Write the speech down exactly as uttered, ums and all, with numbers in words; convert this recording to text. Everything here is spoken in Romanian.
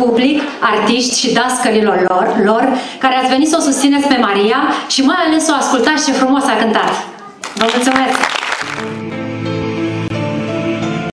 public, artiști și dascălilor lor, lor, care ați venit să o susțineți pe Maria și mai ales să o ascultați ce frumos a cântat. Vă mulțumesc!